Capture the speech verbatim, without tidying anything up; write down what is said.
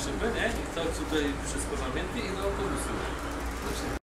szybę, nie? I tak tutaj wszystko zamknięte i do autobusu.